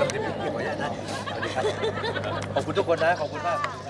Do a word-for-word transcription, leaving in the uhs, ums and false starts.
เดี๋ยวพี่ขออนุญาตนะสวัสดีครับขอบคุณทุกคนนะขอบคุณมาก